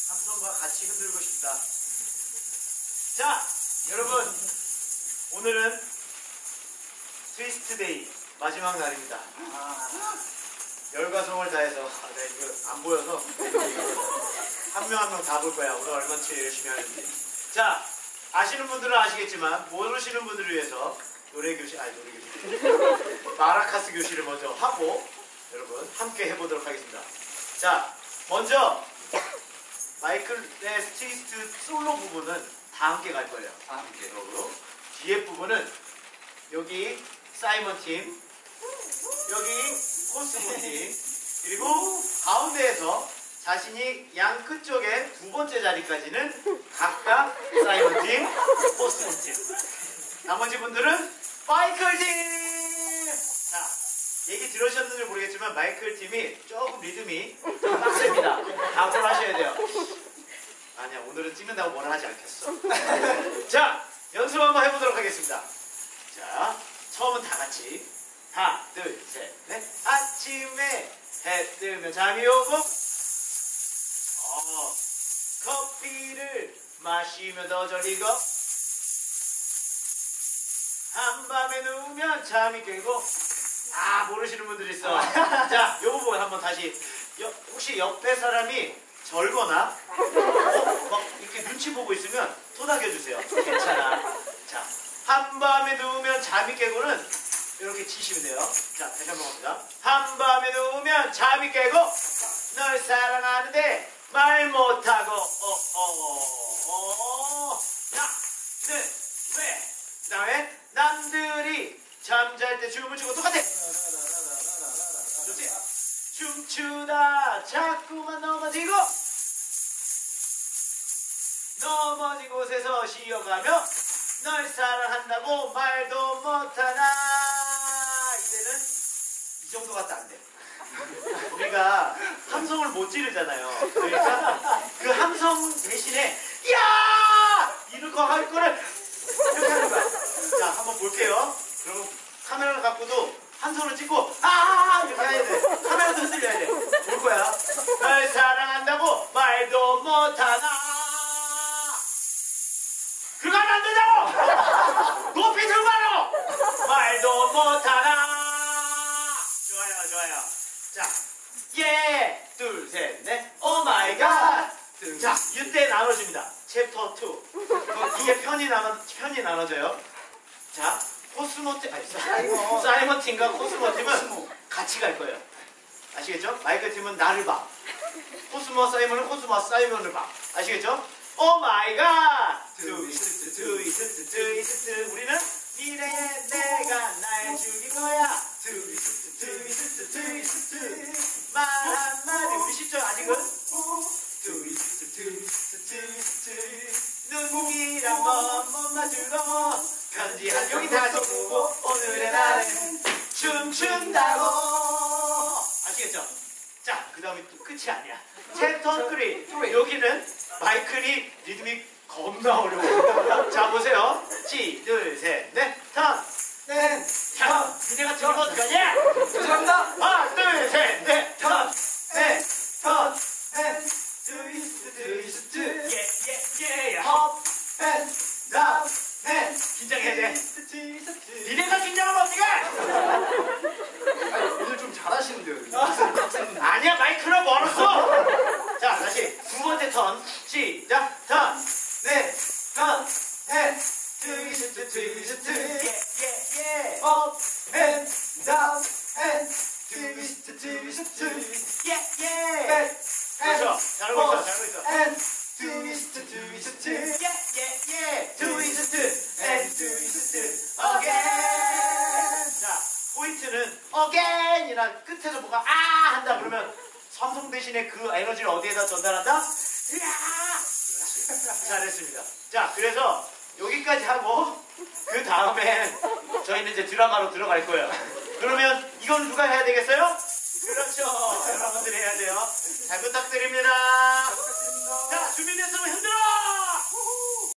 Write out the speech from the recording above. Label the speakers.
Speaker 1: 함성과 같이 흔들고 싶다. 자, 여러분, 오늘은 트위스트 데이 마지막 날입니다. 열과 성을 다해서 네, 이거 안 보여서 한 명 한 명 다 볼 거야. 오늘 얼마나 열심히 하는지. 자, 아시는 분들은 아시겠지만 모르시는 분들을 위해서 노래 교실 마라카스 교실을 먼저 하고 여러분 함께 해보도록 하겠습니다. 자, 먼저 마이클의 트위스트 솔로 부분은 다 함께 갈 거예요. 다 함께. 그리고 뒤에 부분은 여기 사이먼 팀, 여기 코스모 팀, 그리고 가운데에서 자신이 양 끝쪽에 두 번째 자리까지는 각각 사이먼 팀, 코스모 팀. 나머지 분들은 마이클 팀! 자, 얘기 들으셨는지 모르겠지만 마이클 팀이 조금 리듬이 좀 빡셉니다. 각오를 하셔야 돼요. 아니야, 오늘은 찍는다고 뭐라 하지 않겠어. 자, 연습 한번 해보도록 하겠습니다. 자, 처음은 다 같이. 하나, 둘, 셋, 넷. 아침에 해 뜨면 잠이 오고 커피를 마시며 더 졸리고 한밤에 누우면 잠이 깨고. 모르시는 분들 있어. 자, 요 부분 한번 다시. 혹시 옆에 사람이 절거나 막 이렇게 눈치 보고 있으면 토닥여주세요. 괜찮아. 자, 한밤에 누우면 잠이 깨고는 이렇게 치시면 돼요. 자, 다시 한번 갑니다. 한밤에 누우면 잠이 깨고 널 사랑하는데 말 못하고 야, 왜? 그 다음에 남들이 잠잘 때 춤을 추고 똑같아. 좋지? 춤추다 자꾸만 넘어진 곳에서 쉬어가며 널 사랑한다고 말도 못하나. 이제는 이 정도밖에 안 돼. 우리가 함성을 못 지르잖아요. 그러니까 그 함성 대신에 야! 이럴 거 할 거를 이렇게 하는 거야. 자, 한번 볼게요. 그럼 카메라를 갖고도 한 손을 찍고 이렇게 해야 돼. 카메라도 흔들려야 돼. 볼 거야. 널 사랑한다고 말도 못하나. 그거 하면 안 된다고! 높이 들고 가라고! 말도 못하나. 좋아요. 자, 둘, 셋, 넷. 오 마이 갓. 자, 이때 나눠집니다. 챕터 2. 이게 편이 나눠져요. 자, 코스모 팀, 사이먼 팀과 코스모 팀은 같이 갈 거예요. 아시겠죠? 마이클 팀은 나를 봐. 코스모 사이먼은 코스모와 사이먼을 봐. 아시겠죠? 오 마이 갓! 트위스트. 우리는 미래의 내가 날 죽인 거야. 트위스트. 말 한마디. 우리 쉽죠? 아직은? 트위스트. 눈이랑 먼 마주로 편지한 여기 다시 보고 오늘의 날은 춤춘다고. 아시겠죠? 자, 그 다음에 또 끝이 아니야. 챕터 3. 여기는 마이클이 리듬이 겁나 어려워. 자, 보세요. 시, 둘, 셋, 넷, 턴. 턴. 니네가 들은 거 어떡하냐?
Speaker 2: 죄송합니다.
Speaker 1: 하나, 둘, 셋, 넷, 턴. 턴. 트위스트. 예. 업, 앤, 다운, 앤. 긴장해야 돼. 니네가 긴장하면 어떡해?
Speaker 2: 오늘 좀 잘하시는데요.
Speaker 1: 아니야, 마이크로 멀었어. 자, 다시 두 번째 턴. 시작. 턴. 턴. 트위스트. 예. 업, 앤, 다운, 앤. 트위스트. 예. 그렇죠. 잘하고 있어. 앤. 트위스트. 예. 트위스트. 앤 트위스트. 어게인. 자, 포인트는 어게인이란 끝에서 뭐가 한다 그러면 삼성 대신에 그 에너지를 어디에다 전달한다? 이야! 잘했습니다. 자, 그래서 여기까지 하고 그 다음엔 저희는 이제 드라마로 들어갈 거예요. 그러면 이건 누가 해야 되겠어요? 그렇죠. 여러분들이 해야 돼요. 잘 부탁드립니다. 자, 준비됐으면